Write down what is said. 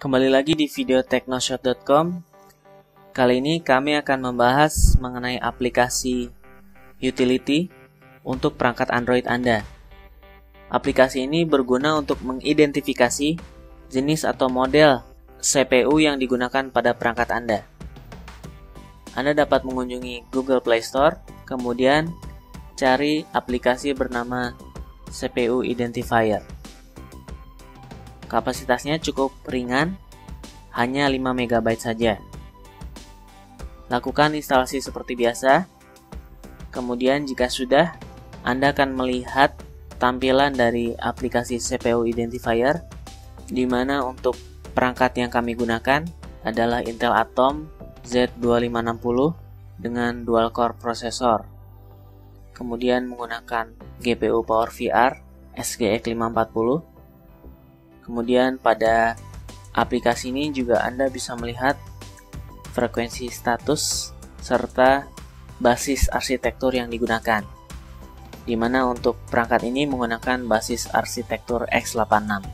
Kembali lagi di video teknoshot.com. Kali ini kami akan membahas mengenai aplikasi utility untuk perangkat Android Anda. Aplikasi ini berguna untuk mengidentifikasi jenis atau model CPU yang digunakan pada perangkat Anda. Anda dapat mengunjungi Google Play Store, kemudian cari aplikasi bernama CPU Identifier. Kapasitasnya cukup ringan, hanya 5 MB saja. Lakukan instalasi seperti biasa. Kemudian jika sudah, Anda akan melihat tampilan dari aplikasi CPU Identifier, di mana untuk perangkat yang kami gunakan adalah Intel Atom Z2560 dengan dual core prosesor. Kemudian menggunakan GPU PowerVR SGX 540. Kemudian pada aplikasi ini juga Anda bisa melihat frekuensi status serta basis arsitektur yang digunakan, di mana untuk perangkat ini menggunakan basis arsitektur x86.